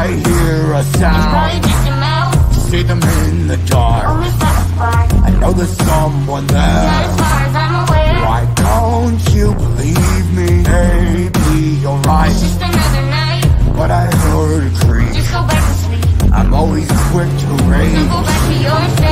I hear a sound, see them in the dark. I know there's someone there. Why don't you believe me? Maybe you're right, It's just another night. but I heard a creak. Just go back to sleep. I'm always quick to Now go rage. back to your